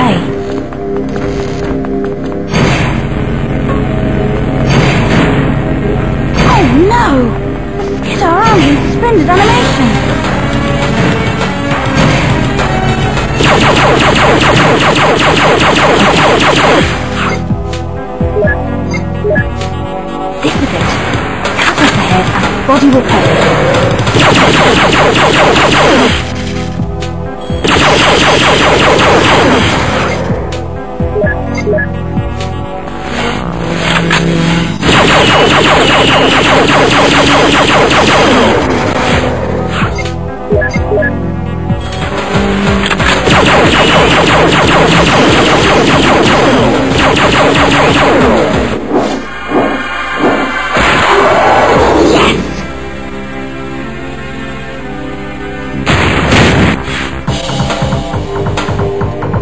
away. Oh no! Skedar arms in suspended animation. Stick with it. Cut off the head and the body will pay.